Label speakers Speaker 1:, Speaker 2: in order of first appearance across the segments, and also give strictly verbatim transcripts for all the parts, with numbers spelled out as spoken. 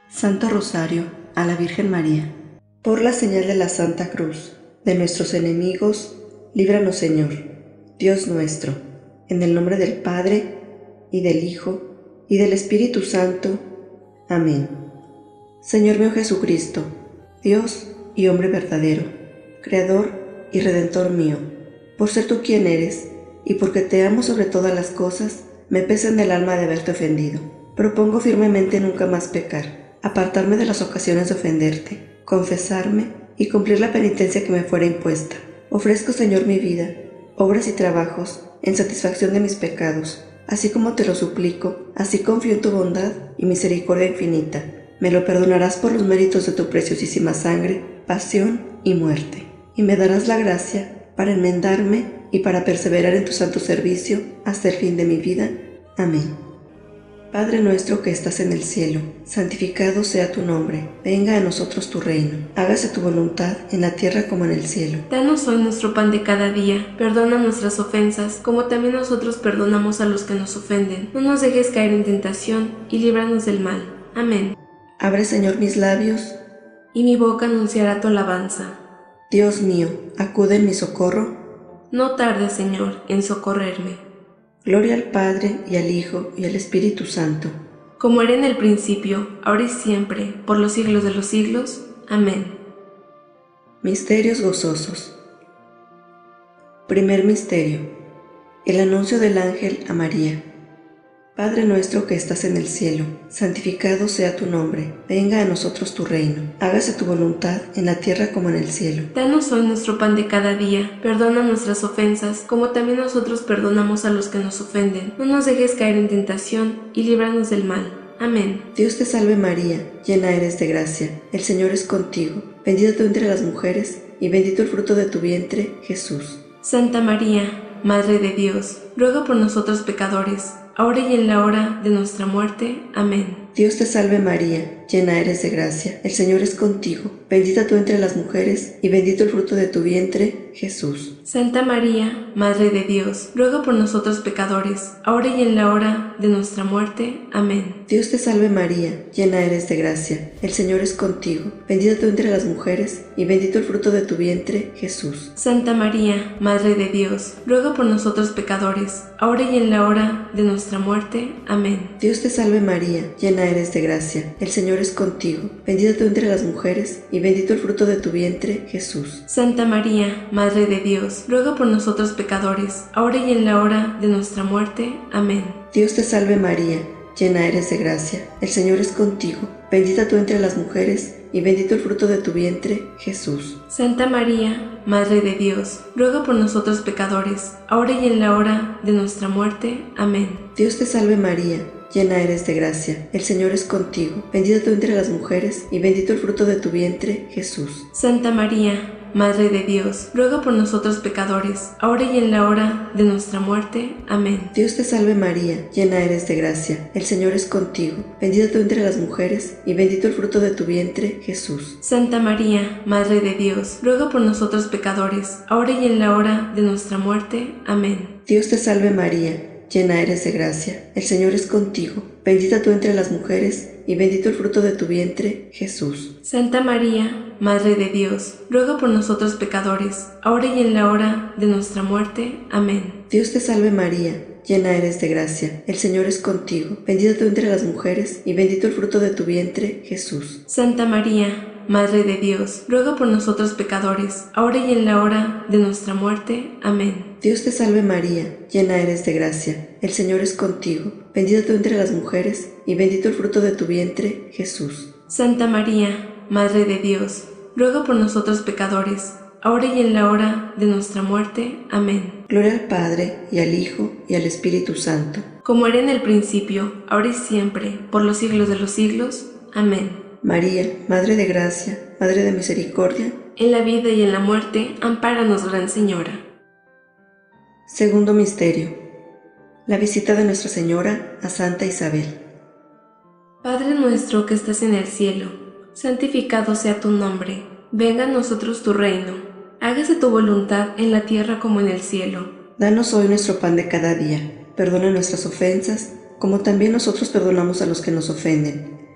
Speaker 1: Santo Rosario a la Virgen María. Por la señal de la Santa Cruz de nuestros enemigos, líbranos, Señor, Dios nuestro, en el nombre del Padre, y del Hijo, y del Espíritu Santo. Amén. Señor mío Jesucristo, Dios y hombre verdadero, Creador y Redentor mío, por ser tú quien eres, y porque te amo sobre todas las cosas, me pesa en el alma de haberte ofendido. Propongo firmemente nunca más pecar, apartarme de las ocasiones de ofenderte, confesarme y cumplir la penitencia que me fuera impuesta. Ofrezco, Señor, mi vida, obras y trabajos en satisfacción de mis pecados, así como te lo suplico, así confío en tu bondad y misericordia infinita. Me lo perdonarás por los méritos de tu preciosísima sangre, pasión y muerte, y me darás la gracia para enmendarme y para perseverar en tu santo servicio hasta el fin de mi vida. Amén. Padre nuestro que estás en el cielo, santificado sea tu nombre. Venga a nosotros tu reino. Hágase tu voluntad en la tierra como en el cielo.
Speaker 2: Danos hoy nuestro pan de cada día. Perdona nuestras ofensas, como también nosotros perdonamos a los que nos ofenden. No nos dejes caer en tentación, y líbranos del mal. Amén.
Speaker 1: Abre, Señor, mis labios,
Speaker 2: y mi boca anunciará tu alabanza.
Speaker 1: Dios mío, acude en mi socorro.
Speaker 2: No tardes, Señor, en socorrerme.
Speaker 1: Gloria al Padre, y al Hijo, y al Espíritu Santo.
Speaker 2: Como era en el principio, ahora y siempre, por los siglos de los siglos. Amén.
Speaker 1: Misterios gozosos. Primer misterio: el anuncio del ángel a María. Padre nuestro que estás en el cielo, santificado sea tu nombre. Venga a nosotros tu reino. Hágase tu voluntad en la tierra como en el cielo.
Speaker 2: Danos hoy nuestro pan de cada día. Perdona nuestras ofensas, como también nosotros perdonamos a los que nos ofenden. No nos dejes caer en tentación, y líbranos del mal. Amén.
Speaker 1: Dios te salve María, llena eres de gracia. El Señor es contigo. Bendita tú entre las mujeres, y bendito el fruto de tu vientre, Jesús.
Speaker 2: Santa María, Madre de Dios, ruega por nosotros pecadores, ahora y en la hora de nuestra muerte. Amén.
Speaker 1: Dios te salve María, llena eres de gracia, el Señor es contigo, bendita tú entre las mujeres, y bendito el fruto de tu vientre, Jesús.
Speaker 2: Santa María, Madre de Dios, ruega por nosotros pecadores, ahora y en la hora de nuestra muerte. Amén.
Speaker 1: Dios te salve María, llena eres de gracia, el Señor es contigo, bendita tú entre las mujeres, y bendito el fruto de tu vientre, Jesús.
Speaker 2: Santa María, Madre de Dios, ruega por nosotros pecadores, ahora y en la hora de nuestra muerte. Amén.
Speaker 1: Dios te salve María, llena eres de gracia, el Señor es contigo, bendita tú entre las mujeres, y bendito el fruto de tu vientre, Jesús.
Speaker 2: Santa María, Madre de Dios, ruega por nosotros pecadores, ahora y en la hora de nuestra muerte. Amén.
Speaker 1: Dios te salve María, llena eres de gracia, el Señor es contigo, bendita tú entre las mujeres, y bendito el fruto de tu vientre, Jesús.
Speaker 2: Santa María, Madre de Dios, ruega por nosotros pecadores, ahora y en la hora de nuestra muerte. Amén.
Speaker 1: Dios te salve María, llena eres de gracia, el Señor es contigo, bendita tú entre las mujeres, y bendito el fruto de tu vientre, Jesús.
Speaker 2: Santa María, Madre de Dios, ruega por nosotros pecadores, ahora y en la hora de nuestra muerte. Amén.
Speaker 1: Dios te salve María, llena eres de gracia, el Señor es contigo, bendita tú entre las mujeres, y bendito el fruto de tu vientre, Jesús.
Speaker 2: Santa María, Madre de Dios, ruega por nosotros pecadores, ahora y en la hora de nuestra muerte. Amén.
Speaker 1: Dios te salve María, llena eres de gracia, el Señor es contigo, bendita tú entre las mujeres, y bendito el fruto de tu vientre, Jesús.
Speaker 2: Santa María, Madre de Dios, ruega por nosotros pecadores, ahora y en la hora de nuestra muerte. Amén.
Speaker 1: Dios te salve María, llena eres de gracia, el Señor es contigo, bendita tú entre las mujeres, y bendito el fruto de tu vientre, Jesús.
Speaker 2: Santa María, Madre de Dios, ruega por nosotros pecadores, ahora y en la hora de nuestra muerte. Amén.
Speaker 1: Dios te salve María, llena eres de gracia, el Señor es contigo, bendita tú entre las mujeres, y bendito el fruto de tu vientre, Jesús.
Speaker 2: Santa María, Madre de Dios, ruega por nosotros pecadores, ahora y en la hora de nuestra muerte. Amén.
Speaker 1: Gloria al Padre, y al Hijo, y al Espíritu Santo.
Speaker 2: Como era en el principio, ahora y siempre, por los siglos de los siglos. Amén.
Speaker 1: María, Madre de gracia, Madre de misericordia,
Speaker 2: en la vida y en la muerte, ampáranos, Gran Señora.
Speaker 1: Segundo misterio: la visita de Nuestra Señora a Santa Isabel.
Speaker 2: Padre nuestro que estás en el cielo, santificado sea tu nombre. Venga a nosotros tu reino. Hágase tu voluntad en la tierra como en el cielo.
Speaker 1: Danos hoy nuestro pan de cada día. Perdona nuestras ofensas, como también nosotros perdonamos a los que nos ofenden.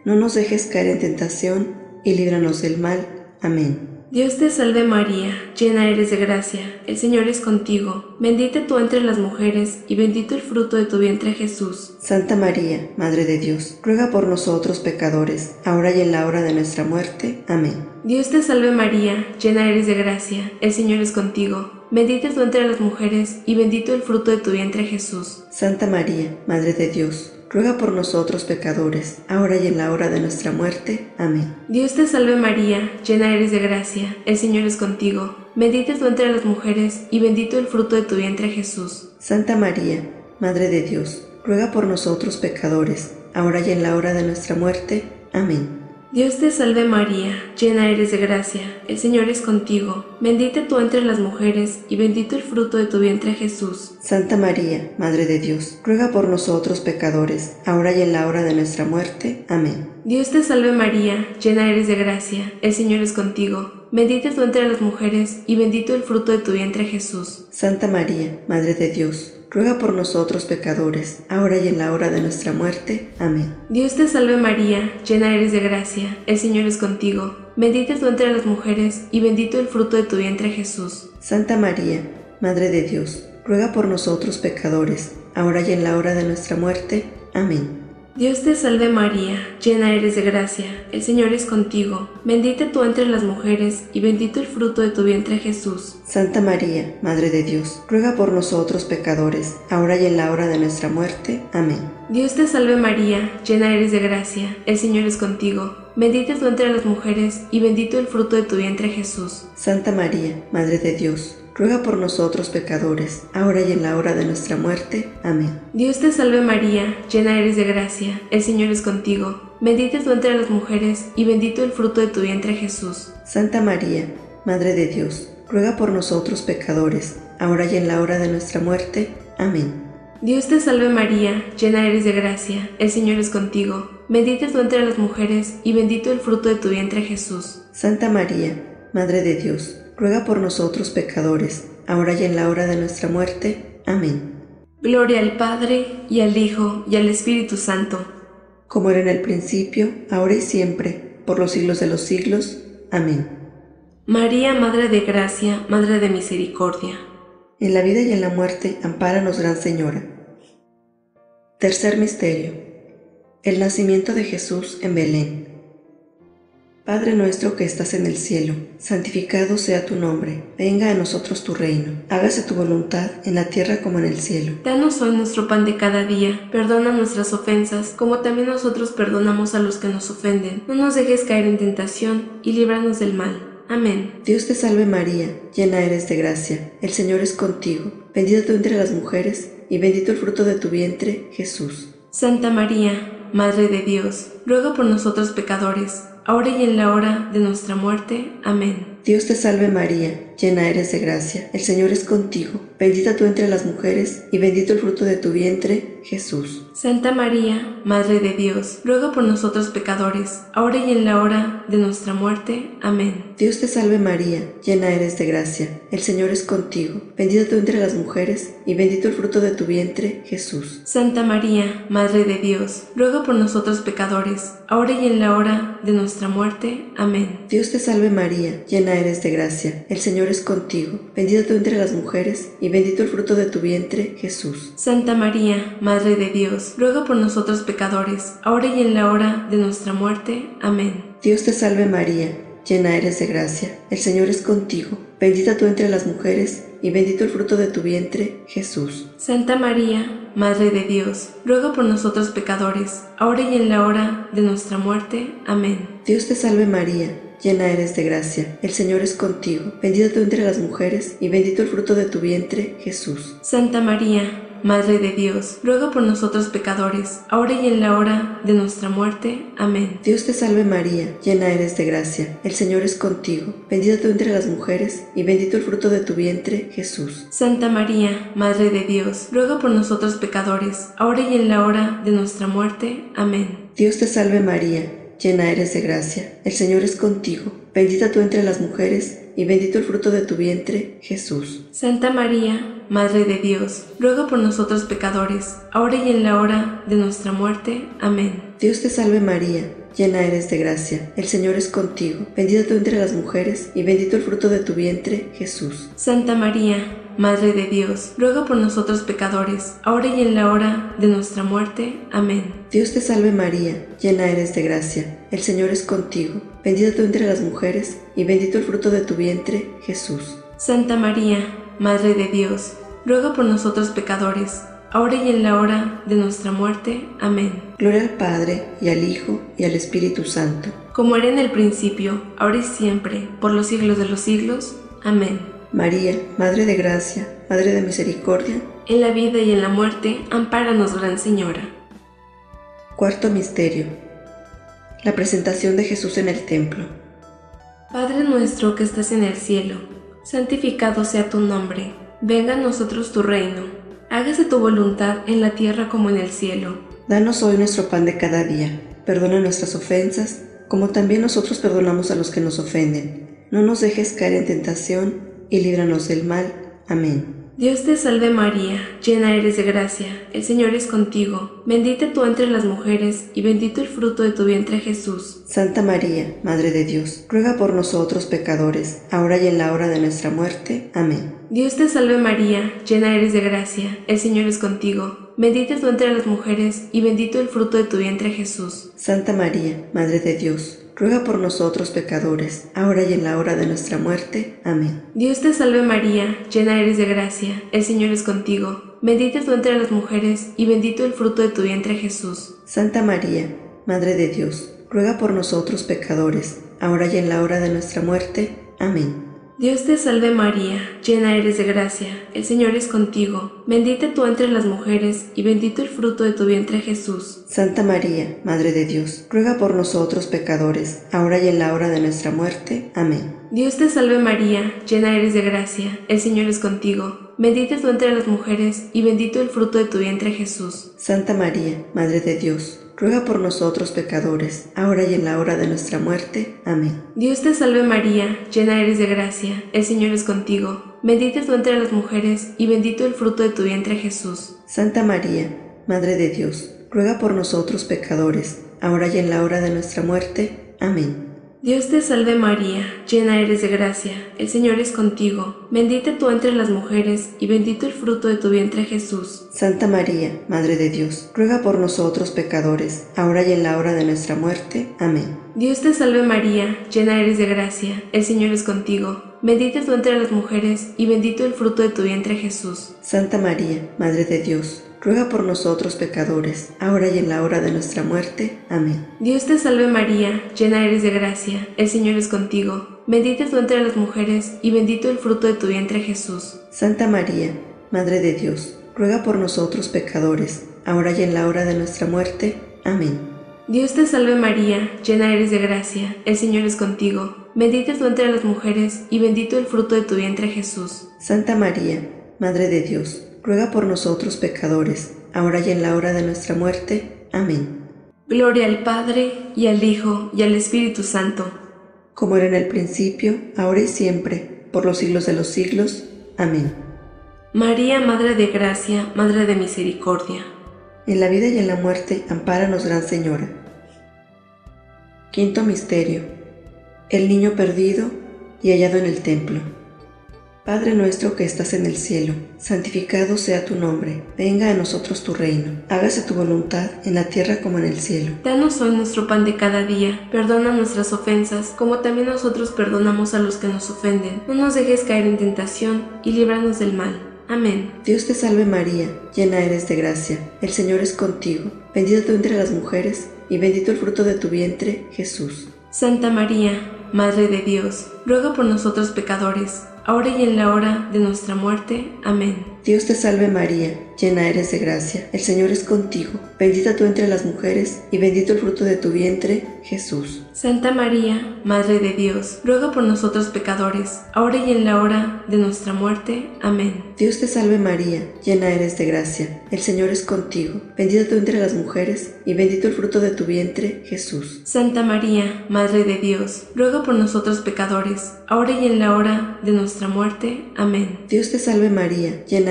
Speaker 1: no nos dejes caer en tentación, y líbranos del mal. Amén.
Speaker 2: Dios te salve María, llena eres de gracia, el Señor es contigo, bendita tú entre las mujeres, y bendito el fruto de tu vientre Jesús.
Speaker 1: Santa María, Madre de Dios, ruega por nosotros pecadores, ahora y en la hora de nuestra muerte. Amén.
Speaker 2: Dios te salve María, llena eres de gracia, el Señor es contigo, bendita tú entre las mujeres, y bendito el fruto de tu vientre Jesús.
Speaker 1: Santa María, Madre de Dios, ruega por nosotros pecadores, ahora y en la hora de nuestra muerte. Amén.
Speaker 2: Dios te salve María, llena eres de gracia, el Señor es contigo, bendita tú entre las mujeres, y bendito el fruto de tu vientre Jesús.
Speaker 1: Santa María, Madre de Dios, ruega por nosotros pecadores, ahora y en la hora de nuestra muerte. Amén.
Speaker 2: Dios te salve María, llena eres de gracia, el Señor es contigo, bendita tú entre las mujeres, y bendito el fruto de tu vientre Jesús.
Speaker 1: Santa María, Madre de Dios, ruega por nosotros pecadores, ahora y en la hora de nuestra muerte. Amén.
Speaker 2: Dios te salve María, llena eres de gracia, el Señor es contigo, bendita tú entre las mujeres, y bendito el fruto de tu vientre Jesús.
Speaker 1: Santa María, Madre de Dios, ruega por nosotros pecadores, ahora y en la hora de nuestra muerte. Amén.
Speaker 2: Dios te salve María, llena eres de gracia, el Señor es contigo, bendita tú entre las mujeres, y bendito el fruto de tu vientre Jesús.
Speaker 1: Santa María, Madre de Dios, ruega por nosotros pecadores, ahora y en la hora de nuestra muerte. Amén.
Speaker 2: Dios te salve María, llena eres de gracia, el Señor es contigo, bendita tú entre las mujeres, y bendito el fruto de tu vientre Jesús.
Speaker 1: Santa María, Madre de Dios, ruega por nosotros pecadores, ahora y en la hora de nuestra muerte. Amén.
Speaker 2: Dios te salve María, llena eres de gracia, el Señor es contigo, bendita tú entre las mujeres, y bendito el fruto de tu vientre Jesús.
Speaker 1: Santa María, Madre de Dios, ruega por nosotros pecadores, ahora y en la hora de nuestra muerte. Amén.
Speaker 2: Dios te salve María, llena eres de gracia, el Señor es contigo, bendita tú entre las mujeres, y bendito el fruto de tu vientre Jesús.
Speaker 1: Santa María, Madre de Dios, ruega por nosotros pecadores, ahora y en la hora de nuestra muerte. Amén.
Speaker 2: Dios te salve María, llena eres de gracia, el Señor es contigo, bendita tú entre las mujeres, y bendito el fruto de tu vientre Jesús.
Speaker 1: Santa María, Madre de Dios, ruega por nosotros pecadores, ahora y en la hora de nuestra muerte. Amén.
Speaker 2: Gloria al Padre, y al Hijo, y al Espíritu Santo,
Speaker 1: como era en el principio, ahora y siempre, por los siglos de los siglos. Amén.
Speaker 2: María, Madre de Gracia, Madre de Misericordia,
Speaker 1: en la vida y en la muerte, ampáranos, Gran Señora. Tercer misterio: el nacimiento de Jesús en Belén. Padre nuestro que estás en el cielo, santificado sea tu nombre. Venga a nosotros tu reino. Hágase tu voluntad en la tierra como en el cielo.
Speaker 2: Danos hoy nuestro pan de cada día. Perdona nuestras ofensas, como también nosotros perdonamos a los que nos ofenden. No nos dejes caer en tentación, y líbranos del mal. Amén.
Speaker 1: Dios te salve María, llena eres de gracia. El Señor es contigo. Bendita tú entre las mujeres, y bendito el fruto de tu vientre, Jesús.
Speaker 2: Santa María, Madre de Dios, ruega por nosotros pecadores, ahora y en la hora de nuestra muerte. Amén.
Speaker 1: Dios te salve María, llena eres de gracia, el Señor es contigo, bendita tú entre las mujeres, y bendito el fruto de tu vientre, Jesús.
Speaker 2: Santa María, Madre de Dios, ruega por nosotros pecadores, ahora y en la hora de nuestra muerte. Amén.
Speaker 1: Dios te salve María, llena eres de gracia, el Señor es contigo, bendita tú entre las mujeres, y bendito el fruto de tu vientre, Jesús.
Speaker 2: Santa María, Madre de Dios, ruega por nosotros pecadores, ahora y en la hora de nuestra muerte. Amén.
Speaker 1: Dios te salve María, llena eres de gracia, el Señor es contigo, bendita tú entre las mujeres, y bendito el fruto de tu vientre, Jesús.
Speaker 2: Santa María, Madre de Dios, ruega por nosotros pecadores, ahora y en la hora de nuestra muerte. Amén.
Speaker 1: Dios te salve María, llena eres de gracia, el Señor es contigo, bendita tú entre las mujeres, y bendito el fruto de tu vientre, Jesús.
Speaker 2: Santa María, Madre de Dios, ruega por nosotros pecadores, ahora y en la hora de nuestra muerte. Amén.
Speaker 1: Dios te salve María, llena eres de gracia, el Señor es contigo, bendita tú entre las mujeres, y bendito el fruto de tu vientre, Jesús.
Speaker 2: Santa María, Madre de Dios, ruega por nosotros pecadores, ahora y en la hora de nuestra muerte. Amén.
Speaker 1: Dios te salve María, llena eres de gracia, el Señor es contigo, bendita tú entre las mujeres, y bendito el fruto de tu vientre, Jesús.
Speaker 2: Santa María, Madre de Dios, ruega por nosotros pecadores, ahora y en la hora de nuestra muerte. Amén.
Speaker 1: Dios te salve María, llena eres de gracia, el Señor es contigo, bendita tú entre las mujeres, y bendito el fruto de tu vientre, Jesús.
Speaker 2: Santa María, Madre de Dios, ruega por nosotros pecadores, ahora y en la hora de nuestra muerte. Amén.
Speaker 1: Dios te salve María, llena eres de gracia, el Señor es contigo. Bendita tú entre las mujeres, y bendito el fruto de tu vientre, Jesús.
Speaker 2: Santa María, Madre de Dios, ruega por nosotros pecadores, ahora y en la hora de nuestra muerte. Amén.
Speaker 1: Dios te salve María, llena eres de gracia, el Señor es contigo. Bendita tú entre las mujeres, y bendito el fruto de tu vientre, Jesús.
Speaker 2: Santa María, Madre de Dios, ruega por nosotros pecadores, ahora y en la hora de nuestra muerte. Amén.
Speaker 1: Gloria al Padre, y al Hijo, y al Espíritu Santo.
Speaker 2: Como era en el principio, ahora y siempre, por los siglos de los siglos. Amén.
Speaker 1: María, Madre de gracia, Madre de misericordia,
Speaker 2: en la vida y en la muerte, ampáranos, Gran Señora.
Speaker 1: Cuarto misterio: la presentación de Jesús en el templo.
Speaker 2: Padre nuestro que estás en el cielo, santificado sea tu nombre. Venga a nosotros tu reino. Hágase tu voluntad en la tierra como en el cielo.
Speaker 1: Danos hoy nuestro pan de cada día. Perdona nuestras ofensas, como también nosotros perdonamos a los que nos ofenden. No nos dejes caer en tentación, y líbranos del mal. Amén.
Speaker 2: Dios te salve María, llena eres de gracia, el Señor es contigo. Bendita tú entre las mujeres, y bendito el fruto de tu vientre, Jesús.
Speaker 1: Santa María, Madre de Dios, ruega por nosotros pecadores, ahora y en la hora de nuestra muerte. Amén.
Speaker 2: Dios te salve María, llena eres de gracia, el Señor es contigo. Bendita tú entre las mujeres, y bendito el fruto de tu vientre, Jesús.
Speaker 1: Santa María, Madre de Dios, ruega por nosotros pecadores, ahora y en la hora de nuestra muerte. Amén.
Speaker 2: Dios te salve María, llena eres de gracia, el Señor es contigo. Bendita tú entre las mujeres, y bendito el fruto de tu vientre, Jesús.
Speaker 1: Santa María, Madre de Dios, ruega por nosotros pecadores, ahora y en la hora de nuestra muerte. Amén.
Speaker 2: Dios te salve María, llena eres de gracia, el Señor es contigo. Bendita tú entre las mujeres, y bendito el fruto de tu vientre, Jesús.
Speaker 1: Santa María, Madre de Dios, ruega por nosotros pecadores, ahora y en la hora de nuestra muerte. Amén.
Speaker 2: Dios te salve María, llena eres de gracia, el Señor es contigo. Bendita tú entre las mujeres, y bendito el fruto de tu vientre, Jesús.
Speaker 1: Santa María, Madre de Dios, ruega por nosotros pecadores, ahora y en la hora de nuestra muerte. Amén.
Speaker 2: Dios te salve María, llena eres de gracia, el Señor es contigo. Bendita tú entre las mujeres, y bendito el fruto de tu vientre, Jesús.
Speaker 1: Santa María, Madre de Dios, ruega por nosotros pecadores, ahora y en la hora de nuestra muerte. Amén.
Speaker 2: Dios te salve María, llena eres de gracia, el Señor es contigo. Bendita tú entre las mujeres, y bendito el fruto de tu vientre, Jesús.
Speaker 1: Santa María, Madre de Dios, ruega por nosotros pecadores, ahora y en la hora de nuestra muerte. Amén.
Speaker 2: Dios te salve María, llena eres de gracia, el Señor es contigo. Bendita tú entre las mujeres, y bendito el fruto de tu vientre, Jesús.
Speaker 1: Santa María, Madre de Dios, ruega por nosotros pecadores, ahora y en la hora de nuestra muerte. Amén.
Speaker 2: Dios te salve María, llena eres de gracia, el Señor es contigo. Bendita tú entre las mujeres, y bendito el fruto de tu vientre, Jesús.
Speaker 1: Santa María, Madre de Dios, ruega por nosotros pecadores, ahora y en la hora de nuestra muerte. Amén.
Speaker 2: Dios te salve María, llena eres de gracia, el Señor es contigo. Bendita tú entre las mujeres, y bendito el fruto de tu vientre, Jesús.
Speaker 1: Santa María, Madre de Dios, ruega por nosotros pecadores, ahora y en la hora de nuestra muerte. Amén.
Speaker 2: Gloria al Padre, y al Hijo, y al Espíritu Santo.
Speaker 1: Como era en el principio, ahora y siempre, por los siglos de los siglos. Amén.
Speaker 2: María, Madre de gracia, Madre de misericordia.
Speaker 1: En la vida y en la muerte, ampáranos, Gran Señora. Quinto misterio: el niño perdido y hallado en el templo. Padre nuestro que estás en el cielo, santificado sea tu nombre. Venga a nosotros tu reino. Hágase tu voluntad en la tierra como en el cielo.
Speaker 2: Danos hoy nuestro pan de cada día. Perdona nuestras ofensas, como también nosotros perdonamos a los que nos ofenden. No nos dejes caer en tentación, y líbranos del mal. Amén.
Speaker 1: Dios te salve María, llena eres de gracia, el Señor es contigo. Bendita tú entre las mujeres, y bendito el fruto de tu vientre, Jesús.
Speaker 2: Santa María, Madre de Dios, ruega por nosotros pecadores, ahora y en la hora de nuestra muerte. Amén.
Speaker 1: Dios te salve María, llena eres de gracia, el Señor es contigo. Bendita tú entre las mujeres, y bendito el fruto de tu vientre, Jesús.
Speaker 2: Santa María, Madre de Dios, ruega por nosotros pecadores, ahora y en la hora de nuestra muerte. Amén.
Speaker 1: Dios te salve María, llena eres de gracia, el Señor es contigo. Bendita tú entre las mujeres, y bendito el fruto de tu vientre, Jesús.
Speaker 2: Santa María, Madre de Dios, ruega por nosotros pecadores, ahora y en la hora de nuestra muerte. Amén.
Speaker 1: Dios te salve María, llena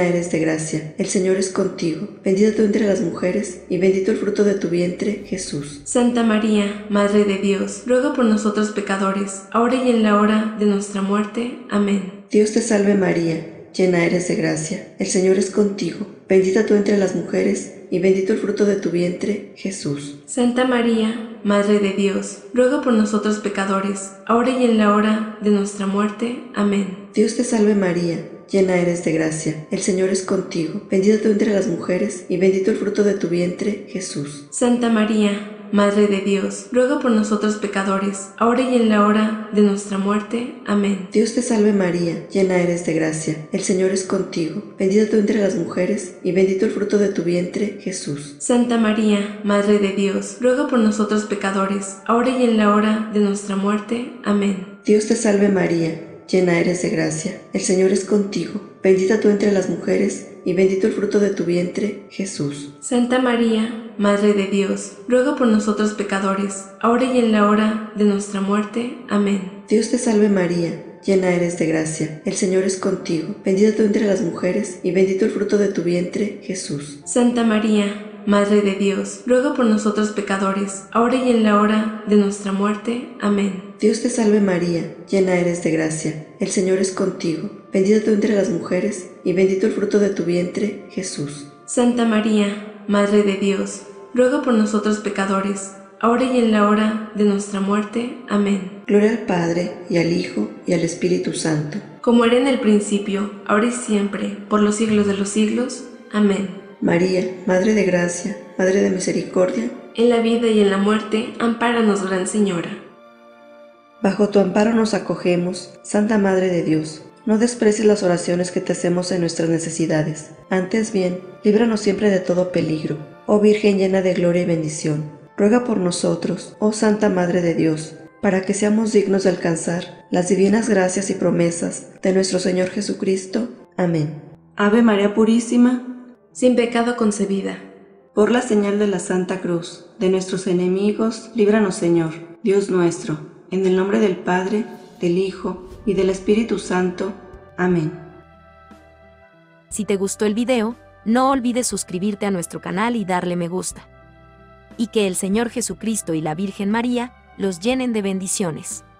Speaker 1: llena eres de gracia, el Señor es contigo. Bendita tú entre las mujeres, y bendito el fruto de tu vientre, Jesús.
Speaker 2: Santa María, Madre de Dios, ruega por nosotros pecadores, ahora y en la hora de nuestra muerte. Amén.
Speaker 1: Dios te salve María, llena eres de gracia, el Señor es contigo. Bendita tú entre las mujeres, y bendito el fruto de tu vientre, Jesús.
Speaker 2: Santa María, Madre de Dios, ruega por nosotros pecadores, ahora y en la hora de nuestra muerte. Amén.
Speaker 1: Dios te salve María, llena eres de gracia, el Señor es contigo. Bendita tú entre las mujeres, y bendito el fruto de tu vientre, Jesús.
Speaker 2: Santa María, Madre de Dios, ruega por nosotros pecadores, ahora y en la hora de nuestra muerte. Amén.
Speaker 1: Dios te salve María, llena eres de gracia, el Señor es contigo. Bendita tú entre las mujeres, y bendito el fruto de tu vientre, Jesús.
Speaker 2: Santa María, Madre de Dios, ruega por nosotros pecadores, ahora y en la hora de nuestra muerte. Amén.
Speaker 1: Dios te salve María, llena eres de gracia, el Señor es contigo. Bendita tú entre las mujeres, y bendito el fruto de tu vientre, Jesús.
Speaker 2: Santa María, Madre de Dios, ruega por nosotros pecadores, ahora y en la hora de nuestra muerte. Amén.
Speaker 1: Dios te salve María, llena eres de gracia, el Señor es contigo. Bendita tú entre las mujeres, y bendito el fruto de tu vientre, Jesús.
Speaker 2: Santa María, Madre de Dios, ruega por nosotros pecadores, ahora y en la hora de nuestra muerte. Amén.
Speaker 1: Dios te salve María, llena eres de gracia, el Señor es contigo. Bendita tú entre las mujeres, y bendito el fruto de tu vientre, Jesús.
Speaker 2: Santa María, Madre de Dios, ruega por nosotros pecadores, ahora y en la hora de nuestra muerte. Amén.
Speaker 1: Gloria al Padre, y al Hijo, y al Espíritu Santo.
Speaker 2: Como era en el principio, ahora y siempre, por los siglos de los siglos. Amén.
Speaker 1: María, Madre de gracia, Madre de misericordia,
Speaker 2: en la vida y en la muerte, ampáranos, Gran Señora.
Speaker 1: Bajo tu amparo nos acogemos, Santa Madre de Dios. No desprecies las oraciones que te hacemos en nuestras necesidades. Antes bien, líbranos siempre de todo peligro. Oh Virgen llena de gloria y bendición, ruega por nosotros, oh Santa Madre de Dios, para que seamos dignos de alcanzar las divinas gracias y promesas de nuestro Señor Jesucristo. Amén. Ave María Purísima,
Speaker 2: sin pecado concebida.
Speaker 1: Por la señal de la Santa Cruz, de nuestros enemigos, líbranos Señor, Dios nuestro, en el nombre del Padre, del Hijo y del Espíritu Santo. Amén.
Speaker 3: Si te gustó el video, no olvides suscribirte a nuestro canal y darle me gusta. Y que el Señor Jesucristo y la Virgen María los llenen de bendiciones.